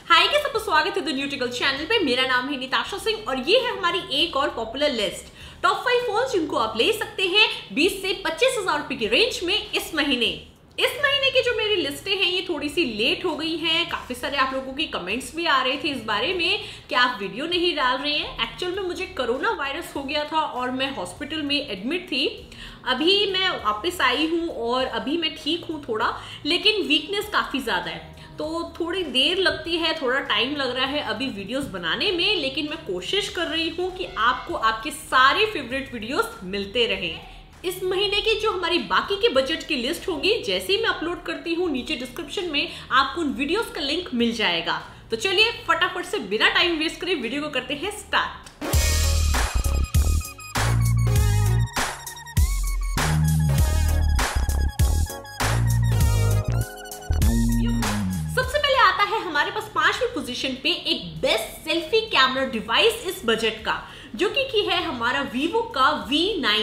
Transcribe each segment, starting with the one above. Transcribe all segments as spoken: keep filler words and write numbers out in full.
हाय के सबको स्वागत है द न्यूट्रिकल चैनल पे। मेरा नाम है निताशा सिंह और ये है हमारी एक और popular list top five phones जिनको आप ले सकते हैं बीस से पच्चीस हजार रुपए की रेंज में इस महीने। इस महीने की जो मेरी लिस्टें हैं ये थोड़ी सी लेट हो गई हैं। काफी सारे आप लोगों की कमेंट्स भी आ रहे थे इस बारे में कि आप वीडियो नहीं डाल रहे हैं। एक्चुअल में मुझे कोरोना वायरस हो गया था और मैं हॉस्पिटल में एडमिट थी। अभी मैं वापस आई हूँ और अभी मैं ठीक हूँ थोड़ा, लेकिन वीकनेस काफी ज्यादा है तो थोड़ी देर लगती है, थोड़ा टाइम लग रहा है अभी वीडियोस बनाने में। लेकिन मैं कोशिश कर रही हूँ कि आपको आपके सारे फेवरेट वीडियोस मिलते रहें। इस महीने की जो हमारी बाकी के बजट की लिस्ट होगी, जैसे ही मैं अपलोड करती हूँ नीचे डिस्क्रिप्शन में आपको उन वीडियोस का लिंक मिल जाएगा। तो चलिए फटाफट से बिना टाइम वेस्ट करे वीडियो को करते हैं स्टार्ट। हमारे पास पांचवी पोजीशन पे एक बेस्ट सेल्फी कैमरा डिवाइस इस बजट का, जो कि की है हमारा वीवो का वी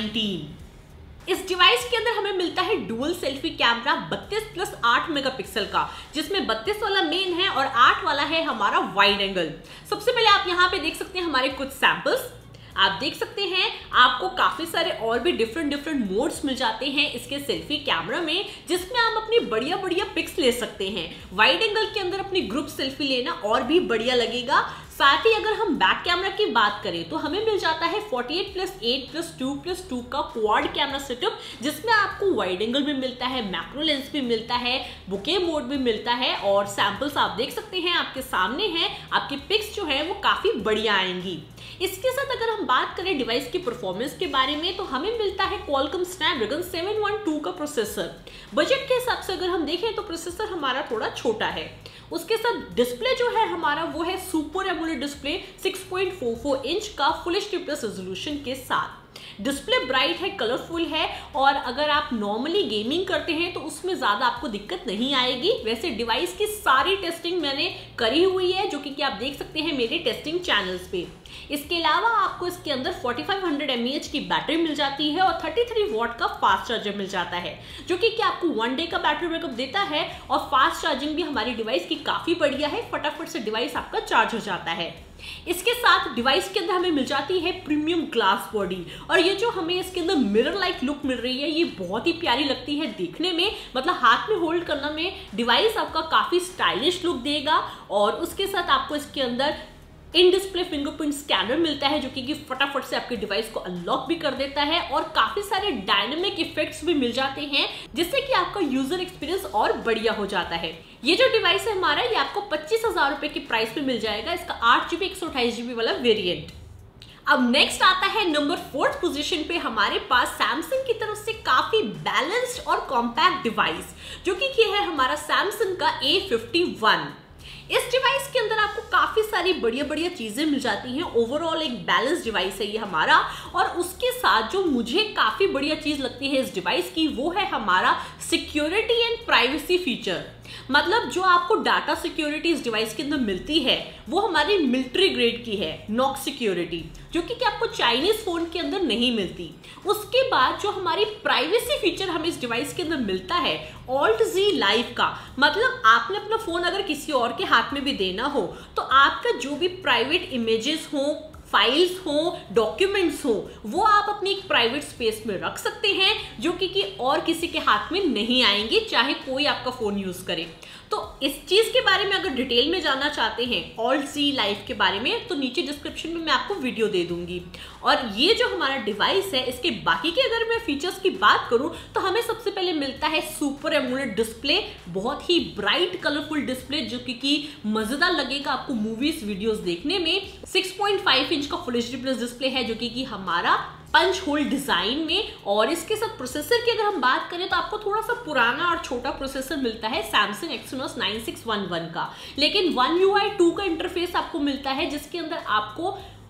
नाइनटीन। इस डिवाइस के अंदर हमें मिलता है डुअल सेल्फी कैमरा बत्तीस प्लस आठ मेगापिक्सल का, जिसमें बत्तीस वाला मेन है और आठ वाला है हमारा वाइड एंगल। सबसे पहले आप यहाँ पे देख सकते हैं हमारे कुछ सैंपल्स। आप देख सकते हैं आपको काफी सारे और भी डिफरेंट डिफरेंट मोड्स मिल जाते हैं इसके सेल्फी कैमरा में, जिसमें आप अपनी बढ़िया बढ़िया पिक्स ले सकते हैं। वाइड एंगल के अंदर अपनी ग्रुप सेल्फी लेना और भी बढ़िया लगेगा। साथ ही अगर हम बैक कैमरा की बात करें तो हमें मिल जाता है अड़तालीस प्लस आठ प्लस टू प्लस टू का क्वाड कैमरा सेटअप, जिसमें आपको वाइड एंगल भी मिलता है, मैक्रो लेंस भी मिलता है, बुके मोड भी मिलता है और सैंपल्स आप देख सकते हैं आपके सामने हैं। आपकी पिक्स जो है वो काफी बढ़िया आएंगी। इसके साथ अगर हम बात करें डिवाइस की परफॉर्मेंस के बारे में तो हमें मिलता है Qualcomm Snapdragon seven one two का प्रोसेसर। बजट के हिसाब से अगर हम देखें तो प्रोसेसर हमारा थोड़ा छोटा है। उसके साथ डिस्प्ले जो है हमारा वो है super AMOLED display six point four four inch का फुल एचडी प्लस रेजोल्यूशन के साथ। डिस्प्ले ब्राइट है, कलरफुल है और अगर आप नॉर्मली गेमिंग करते हैं तो उसमें ज्यादा आपको दिक्कत नहीं आएगी। वैसे डिवाइस की सारी टेस्टिंग मैंने करी हुई है, जो कि, कि आप देख सकते हैं मेरे टेस्टिंग चैनल्स पे। इसके अलावा आपको इसके अंदर पैंतालीस सौ एम ए एच की बैटरी मिल जाती है और तैंतीस वॉट का फास्ट चार्जर मिल जाता है, जो कि, कि आपको वन डे का बैटरी बैकअप देता है और फास्ट चार्जिंग भी हमारी डिवाइस की काफी बढ़िया है। फटाफट से डिवाइस आपका चार्ज हो जाता है। इसके साथ डिवाइस के अंदर हमें मिल जाती है प्रीमियम ग्लास बॉडी और ये जो हमें इसके अंदर मिरर लाइक लुक मिल रही है ये बहुत ही प्यारी लगती है देखने में। मतलब हाथ में होल्ड करने में डिवाइस आपका काफी स्टाइलिश लुक देगा। और उसके साथ आपको इसके अंदर इन डिस्प्ले फिंगरप्रिंट स्कैनर मिलता है, जो कि फटाफट से आपके डिवाइस को अनलॉक भी कर देता है और काफी सारे डायनामिक इफेक्ट्स भी मिल जाते हैं, जिससे कि आपका यूजर एक्सपीरियंस और बढ़िया हो जाता है। ये जो डिवाइस है हमारा ये आपको पच्चीस हजार रुपए की प्राइस पे मिल जाएगा, इसका आठ जीबी एक सौ अट्ठाईस जीबी वाला वेरिएंट। अब नेक्स्ट आता है नंबर फोर्थ पोजीशन पे हमारे पास सैमसंग की तरफ से काफी बैलेंस्ड और कॉम्पैक्ट डिवाइस, जो कि है हमारा सैमसंग का ए फिफ्टी वन। इस डिवाइस के अंदर आपको काफी सारी बढ़िया बढ़िया चीजें मिल जाती हैं। ओवरऑल एक बैलेंस डिवाइस है ये हमारा। और उसके साथ जो मुझे काफी बढ़िया चीज लगती है इस डिवाइस की वो है हमारा सिक्योरिटी एंड प्राइवेसी फीचर। मतलब जो आपको डाटा सिक्योरिटी इस डिवाइस के अंदर मिलती है वो हमारी मिलिट्री ग्रेड की है, नॉक्स सिक्योरिटी, जो कि, कि आपको चाइनीज फोन के अंदर नहीं मिलती। उसके बाद जो हमारी प्राइवेसी फीचर हमें इस डिवाइस के अंदर मिलता है ऑल्ट जी लाइव का। मतलब आपने अपना फोन अगर किसी और के हाथ में भी देना हो तो आपका जो भी प्राइवेट इमेजेस हो, फाइल्स हो, डॉक्यूमेंट्स हो, वो आप अपनी एक प्राइवेट स्पेस में रख सकते हैं, जो कि, कि और किसी के हाथ में नहीं आएंगे, चाहे कोई आपका फोन यूज करे। तो इस चीज के बारे में अगर डिटेल में जानना चाहते हैं ऑल्ट जी लाइव के बारे में तो नीचे डिस्क्रिप्शन में मैं आपको वीडियो दे दूंगी। और ये जो हमारा डिवाइस है इसके बाकी के अगर मैं फीचर्स की बात करूं तो हमें सबसे पहले मिलता है सुपर एमोलेड डिस्प्ले, बहुत ही ब्राइट कलरफुल डिस्प्ले, जो कि, कि मजेदार लगेगा आपको मूवीज वीडियोस देखने में। सिक्स पॉइंट फाइव इंच का फुल एचडी प्लस डिस्प्ले है, जो कि, कि हमारा पंच होल डिजाइन में। और इसके साथ प्रोसेसर की अगर हम बात करें तो आपको थोड़ा सा पुराना और छोटा प्रोसेसर मिलता है Samsung Exynos nine six one one का, लेकिन वन यू आई टू का इंटरफेस आपको मिलता है, जिसके अंदर आपको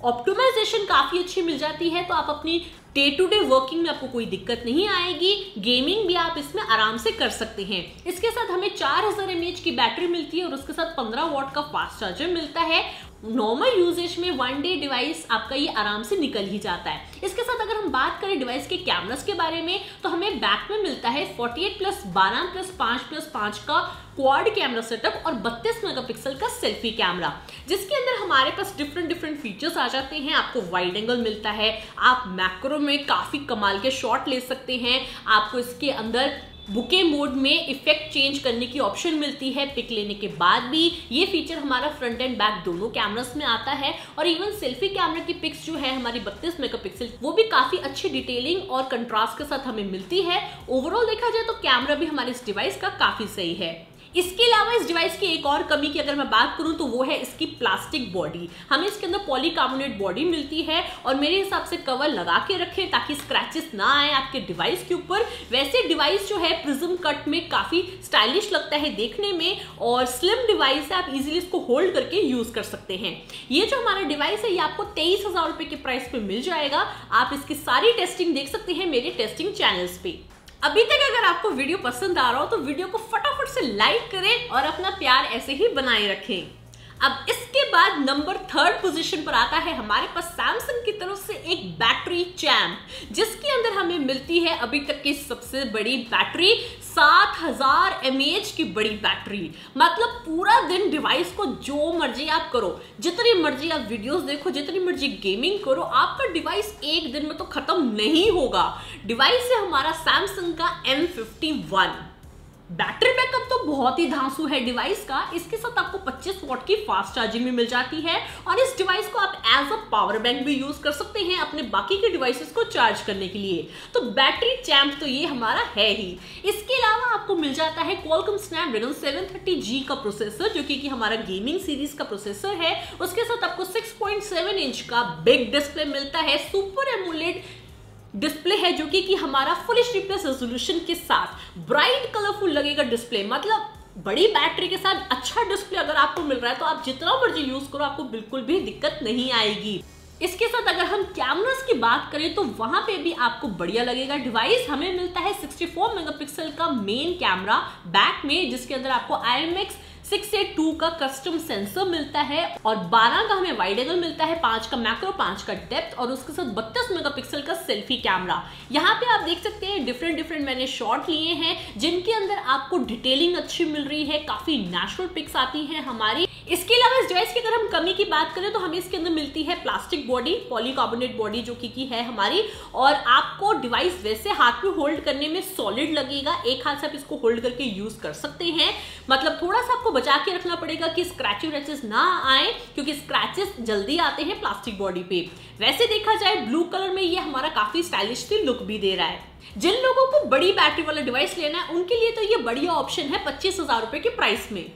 ऑप्टिमाइजेशन काफी अच्छी मिल जाती है, तो आप अपनी डे टू डे वर्किंग में आपको कोई दिक्कत नहीं आएगी। गेमिंग भी आप इसमें आराम से कर सकते हैं। इसके साथ हमें चार हज़ार एम ए एच की बैटरी मिलती है और उसके साथ पंद्रह वॉट का फास्ट चार्जर मिलता है। नॉर्मल यूजेज में वन डे डिवाइस आपका ये आराम से निकल ही जाता है। इसके साथ अगर हम बात करें डिवाइस के कैमरास के बारे में, तो हमें बैक में मिलता है अड़तालीस प्लस बारह प्लस पाँच प्लस पाँच का क्वाड कैमरा सेटअप और बत्तीस मेगापिक्सल का सेल्फी कैमरा, जिसके अंदर हमारे पास डिफरेंट डिफरेंट फीचर्स आ जाते हैं। आपको वाइड एंगल मिलता है, आप मैक्रो में काफी कमाल के शॉट ले सकते हैं। आपको इसके अंदर बुके मोड में इफेक्ट चेंज करने की ऑप्शन मिलती है। पिक लेने के बाद भी ये फीचर हमारा फ्रंट एंड बैक दोनों कैमरास में आता है। और इवन सेल्फी कैमरा की पिक्स जो है हमारी बत्तीस मेगापिक्सल, वो भी काफी अच्छी डिटेलिंग और कंट्रास्ट के साथ हमें मिलती है। ओवरऑल देखा जाए तो कैमरा भी हमारे इस डिवाइस का काफी सही है। इसके अलावा इस डिवाइस की एक और कमी की अगर मैं बात करूं तो वो है इसकी प्लास्टिक बॉडी। हमें इसके अंदर पॉलीकार्बोनेट बॉडी मिलती है और मेरे हिसाब से कवर लगा के रखें ताकि स्क्रैचेस ना आए आपके डिवाइस के ऊपर। वैसे डिवाइस जो है प्रिज्म कट में काफी स्टाइलिश लगता है देखने में और स्लिम डिवाइस है, आप इजीली इसको होल्ड करके यूज कर सकते हैं। ये जो हमारा डिवाइस है ये आपको तेईस हजार रुपए के प्राइस पे मिल जाएगा। आप इसकी सारी टेस्टिंग देख सकते हैं मेरे टेस्टिंग चैनल्स पे। अभी तक अगर आपको वीडियो पसंद आ रहा हो तो वीडियो को फटाफट से लाइक करें और अपना प्यार ऐसे ही बनाए रखें। अब इसके बाद नंबर थर्ड पोजीशन पर आता है हमारे पास सैमसंग की तरफ से एक बैटरी चैम्प, जिसके अंदर हमें मिलती है अभी तक की सबसे बड़ी बैटरी, सात हज़ार एम ए एच की बड़ी बैटरी। मतलब पूरा दिन डिवाइस को जो मर्जी आप करो, जितनी मर्जी आप वीडियोस देखो, जितनी मर्जी गेमिंग करो, आपका डिवाइस एक दिन में तो खत्म नहीं होगा। डिवाइस है हमारा सैमसंग का M fifty one. Battery backup तो बहुत ही धांसू है डिवाइस का। इसके साथ आपको पच्चीस वॉट की फास्ट चार्जिंग भी मिल जाती है और इस डिवाइस को आप एज अ पावर बैंक भी यूज कर सकते हैं अपने बाकी के डिवाइसेस को चार्ज करने के लिए। तो बैटरी चैम्प तो ये हमारा है ही। इसके अलावा आपको मिल जाता है Qualcomm Snapdragon seven thirty G का प्रोसेसर, जो कि, कि हमारा गेमिंग सीरीज का प्रोसेसर है। उसके साथ आपको सिक्स पॉइंट सेवन इंच का बिग डिस्प्ले मिलता है, सुपर एमोलेड डिस्प्ले है, जो कि, कि हमारा full H D plus resolution के साथ ब्राइट कलरफुल लगेगा डिस्प्ले। मतलब बड़ी बैटरी के साथ अच्छा डिस्प्ले अगर आपको मिल रहा है तो आप जितना मर्जी यूज करो आपको बिल्कुल भी दिक्कत नहीं आएगी। इसके साथ अगर हम कैमरास की बात करें तो वहां पे भी आपको बढ़िया लगेगा डिवाइस। हमें मिलता है चौंसठ मेगापिक्सल का मेन कैमरा बैक में, जिसके अंदर आपको I M X six eight two का कस्टम सेंसर मिलता है और बारह का हमें वाइड एंगल मिलता है, पांच का मैक्रो, पांच का डेप्थ और उसके साथ बत्तीस मेगापिक्सल का सेल्फी कैमरा। यहाँ पे आप देख सकते हैं डिफरेंट डिफरेंट मैंने शॉट लिए हैं जिनके अंदर आपको डिटेलिंग अच्छी मिल रही है, काफी नेचुरल पिक्स आती हैं हमारी। इसके अलावा इस डिवाइस की अगर हम कमी की बात करें तो हमें इसके अंदर मिलती है प्लास्टिक बॉडी, पॉलीकार्बोनेट बॉडी जो कि, की है हमारी, और आपको डिवाइस वैसे हाथ में होल्ड करने में सॉलिड लगेगा। एक हाथ से आप इसको होल्ड करके यूज कर सकते हैं। मतलब थोड़ा सा आपको बचा के रखना पड़ेगा कि स्क्रैचेस वैचेस ना आए, क्योंकि स्क्रैचेस जल्दी आते हैं प्लास्टिक बॉडी पे। वैसे देखा जाए ब्लू कलर में ये हमारा काफी स्टाइलिश सी लुक भी दे रहा है। जिन लोगों को बड़ी बैटरी वाला डिवाइस लेना है उनके लिए तो ये बढ़िया ऑप्शन है पच्चीस हजार रुपए के प्राइस में।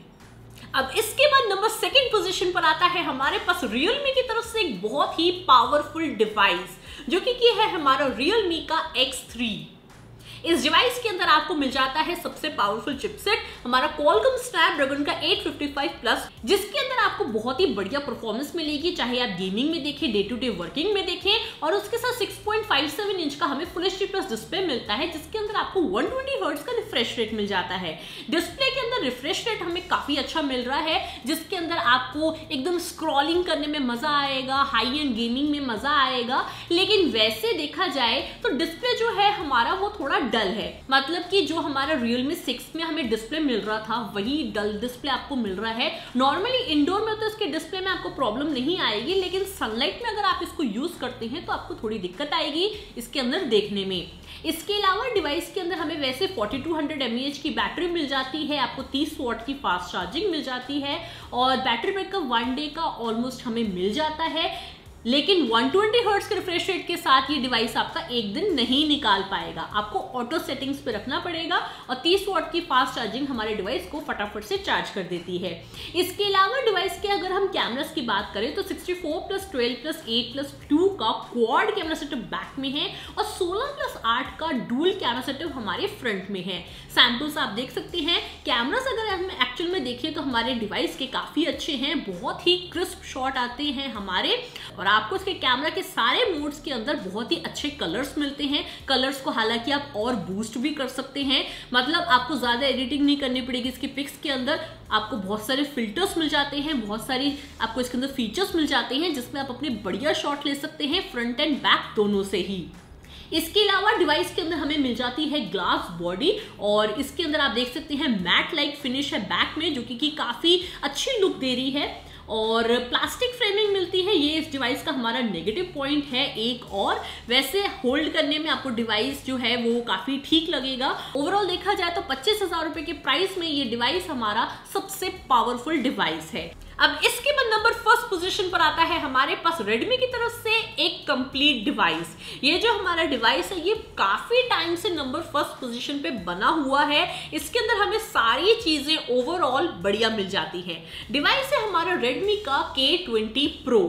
अब इसके बाद नंबर सेकंड पोजीशन पर आता है हमारे पास Realme की तरफ से एक बहुत ही पावरफुल डिवाइस, जो कि, कि है हमारा Realme का एक्स थ्री। इस डिवाइस के अंदर आपको मिल जाता है सबसे पावरफुल चिपसेट, हमारा Qualcomm Snapdragon का एट फिफ्टी फाइव प्लस, जिसके अंदर आपको बहुत ही बढ़िया परफॉर्मेंस मिलेगी, चाहे आप गेमिंग में देखें, डे टू डे वर्किंग में देखें। और उसके साथ six point five seven inch का हमें full H D plus display मिलता है, जिसके अंदर आपको वन ट्वेंटी हर्ट्ज का रिफ्रेश रेट मिल जाता है। डिस्प्ले के अंदर रिफ्रेश रेट हमें काफी अच्छा मिल रहा है, जिसके अंदर आपको एकदम स्क्रॉलिंग करने में मजा आएगा, हाई एंड गेमिंग में मजा आएगा। लेकिन वैसे देखा जाए तो डिस्प्ले जो है हमारा वो थोड़ा डल है। मतलब कि जो हमारा Realme सिक्स में हमें डिस्प्ले मिल रहा था वही डल डिस्प्ले आपको मिल रहा है। नॉर्मली इंडोर में तो इसके डिस्प्ले में आपको प्रॉब्लम नहीं आएगी, लेकिन सनलाइट में अगर आप इसको यूज करते हैं तो आपको थोड़ी दिक्कत आएगी इसके अंदर देखने में। इसके अलावा डिवाइस के अंदर हमें वैसे forty two hundred M A H की बैटरी मिल जाती है, आपको तीस वॉट की फास्ट चार्जिंग मिल जाती है और बैटरी बैकअप वन डे का ऑलमोस्ट हमें मिल जाता है। लेकिन वन ट्वेंटी हर्ट्ज के रिफ्रेश रेट के साथ ये डिवाइस आपका एक दिन नहीं निकाल पाएगा, आपको ऑटो सेटिंग्स पे रखना पड़ेगा और तीस वॉट की फास्ट चार्जिंग हमारे डिवाइस को फटाफट से चार्ज कर देती है। इसके अलावा डिवाइस के अगर हम कैमरास की बात करें तो sixty four plus twelve plus eight plus two का क्वाड कैमरा सेटअप बैक में है और सोलह प्लस आठ का डुअल कैमरा सेटअप हमारे फ्रंट में है। सैंपल्स आप देख सकते हैं। कैमरास अगर हम एक्चुअल में देखें तो हमारे डिवाइस के काफी अच्छे हैं, बहुत ही क्रिस्प शॉट आते हैं हमारे। और आपको इसके कैमरा के सारे मोड्स के अंदर बहुत ही अच्छे कलर्स मिलते हैं। कलर्स को हालांकि आप और बूस्ट भी कर सकते हैं, मतलब आपको ज्यादा एडिटिंग नहीं करनी पड़ेगी। इसके पिक्स के अंदर आपको बहुत सारे फिल्टर्स मिल जाते हैं, बहुत सारी आपको इसके अंदर फीचर्स मिल जाते हैं जिसमें आप अपने बढ़िया शॉट ले सकते हैं फ्रंट एंड बैक दोनों से ही। इसके अलावा डिवाइस के अंदर हमें मिल जाती है ग्लास बॉडी और इसके अंदर आप देख सकते हैं मैट लाइक फिनिश है बैक में, जो कि, कि काफी अच्छी लुक दे रही है और प्लास्टिक फ्रेमिंग मिलती है। ये इस डिवाइस का हमारा नेगेटिव पॉइंट है एक, और वैसे होल्ड करने में आपको डिवाइस जो है वो काफी ठीक लगेगा। ओवरऑल देखा जाए तो पच्चीस हजार रुपए के प्राइस में ये डिवाइस हमारा सबसे पावरफुल डिवाइस है। अब इसके बाद नंबर फर्स्ट पोजीशन पर आता है हमारे पास Redmi की तरफ से एक कंप्लीट डिवाइस। ये जो हमारा डिवाइस है ये काफी टाइम से नंबर फर्स्ट पोजीशन पे बना हुआ है। इसके अंदर हमें सारी चीजें ओवरऑल बढ़िया मिल जाती है। डिवाइस है हमारा Redmi का के ट्वेंटी प्रो।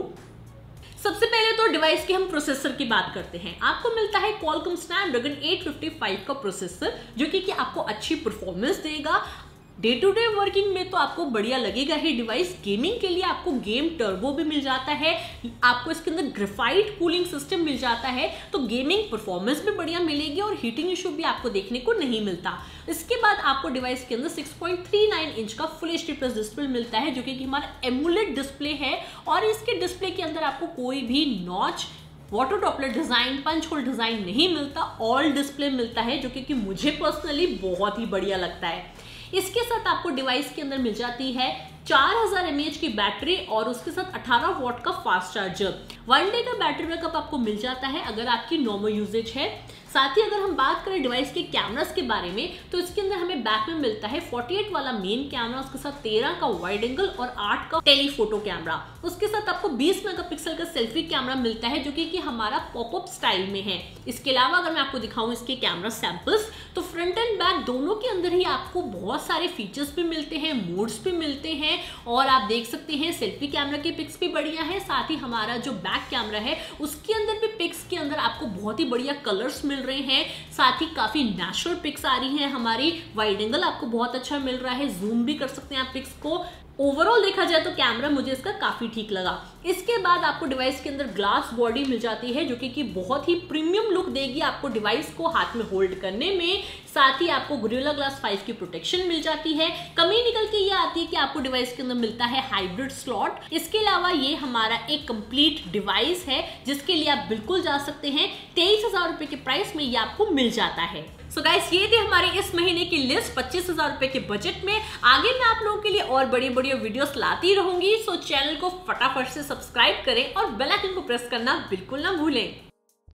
सबसे पहले तो डिवाइस के हम प्रोसेसर की बात करते हैं। आपको मिलता है Qualcomm Snapdragon eight fifty five का प्रोसेसर, जो कि, कि आपको अच्छी परफॉर्मेंस देगा। डे टू डे वर्किंग में तो आपको बढ़िया लगेगा ही डिवाइस। गेमिंग के लिए आपको गेम टर्बो भी मिल जाता है, आपको इसके अंदर ग्रेफाइट कूलिंग सिस्टम मिल जाता है, तो गेमिंग परफॉर्मेंस भी बढ़िया मिलेगी और हीटिंग इशू भी आपको देखने को नहीं मिलता। इसके बाद आपको डिवाइस के अंदर six point three nine inch का full H D plus display मिलता है, जो कि हमारा एमुलेट डिस्प्ले है और इसके डिस्प्ले के अंदर आपको कोई भी notch, water droplet design, punch hole design नहीं मिलता, ऑल डिस्प्ले मिलता है, जो कि, कि मुझे पर्सनली बहुत ही बढ़िया लगता है। इसके साथ आपको डिवाइस के अंदर मिल जाती है चार हजार एम ए एच की बैटरी और उसके साथ अठारह वॉट का फास्ट चार्जर। वन डे का बैटरी बैकअप आपको मिल जाता है अगर आपकी नॉर्मल यूजेज है। साथ ही अगर हम बात करें डिवाइस के कैमरास के बारे में तो इसके अंदर हमें बैक में मिलता है अड़तालीस वाला मेन कैमरा, उसके साथ तेरह का वाइड एंगल और आठ का टेलीफोटो कैमरा। उसके साथ आपको बीस मेगापिक्सल का सेल्फी कैमरा मिलता है, जो कि, कि हमारा पॉपअप स्टाइल में है। इसके अलावा अगर मैं आपको दिखाऊं इसके कैमरा सैंपल्स, तो फ्रंट एंड बैक दोनों के अंदर ही आपको बहुत सारे फीचर्स भी मिलते हैं, मोड्स भी मिलते हैं और आप देख सकते हैं सेल्फी कैमरा के पिक्स भी बढ़िया है। साथ ही हमारा जो बैक कैमरा है उसके अंदर भी पिक्स के अंदर आपको बहुत ही बढ़िया कलर्स मिल रहे हैं, साथ ही काफी नेचुरल पिक्स आ रही हैं हमारी। वाइड एंगल आपको बहुत अच्छा मिल रहा है, जूम भी कर सकते हैं आप पिक्स को। ओवरऑल देखा जाए तो कैमरा मुझे इसका काफी ठीक लगा। इसके बाद आपको डिवाइस के अंदर ग्लास बॉडी मिल जाती है, जो कि, कि बहुत ही प्रीमियम लुक देगी आपको डिवाइस को हाथ में होल्ड करने में। साथ ही आपको गोरिल्ला ग्लास फाइव की प्रोटेक्शन मिल जाती है। कमी निकल के ये आती है कि आपको डिवाइस के अंदर मिलता है हाइब्रिड स्लॉट। इसके अलावा ये हमारा एक कंप्लीट डिवाइस है जिसके लिए आप बिल्कुल जा सकते हैं। तेईस हजार रुपए के प्राइस में ये आपको मिल जाता है। सो so गाइस, ये थी हमारे इस महीने की लिस्ट पच्चीस हजार रुपए के बजट में। आगे मैं आप लोगों के लिए और बड़ी बड़ी वीडियोस लाती रहूंगी। सो so चैनल को फटाफट से सब्सक्राइब करें और बेल आइकन को प्रेस करना बिल्कुल ना भूलें।